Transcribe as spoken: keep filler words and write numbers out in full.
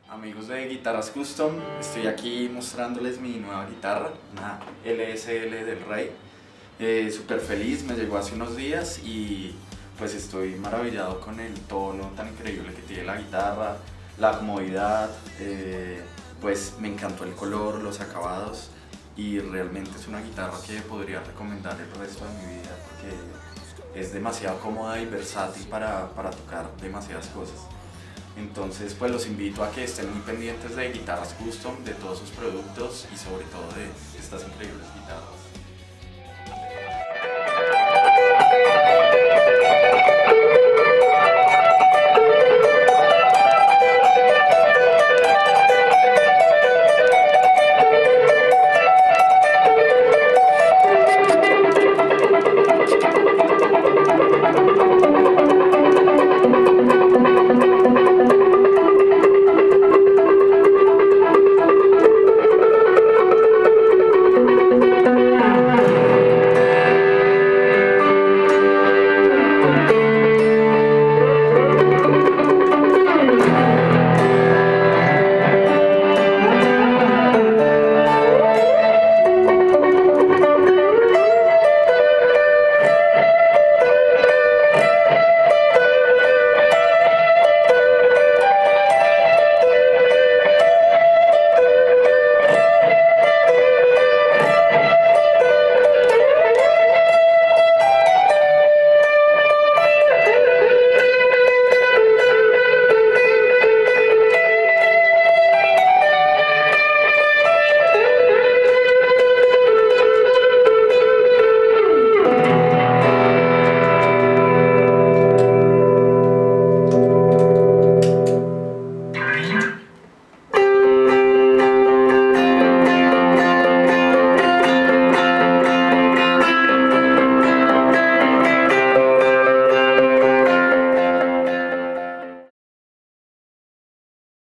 Amigos de Guitarras Custom, estoy aquí mostrándoles mi nueva guitarra, una L S L del Rey. Eh, Súper feliz, me llegó hace unos días y pues estoy maravillado con el tono tan increíble que tiene la guitarra, la comodidad, eh, pues me encantó el color, los acabados y realmente es una guitarra que podría recomendar el resto de mi vida porque es demasiado cómoda y versátil para, para tocar demasiadas cosas. Entonces pues los invito a que estén muy pendientes de Guitarras Custom, de todos sus productos y sobre todo de estas increíbles guitarras.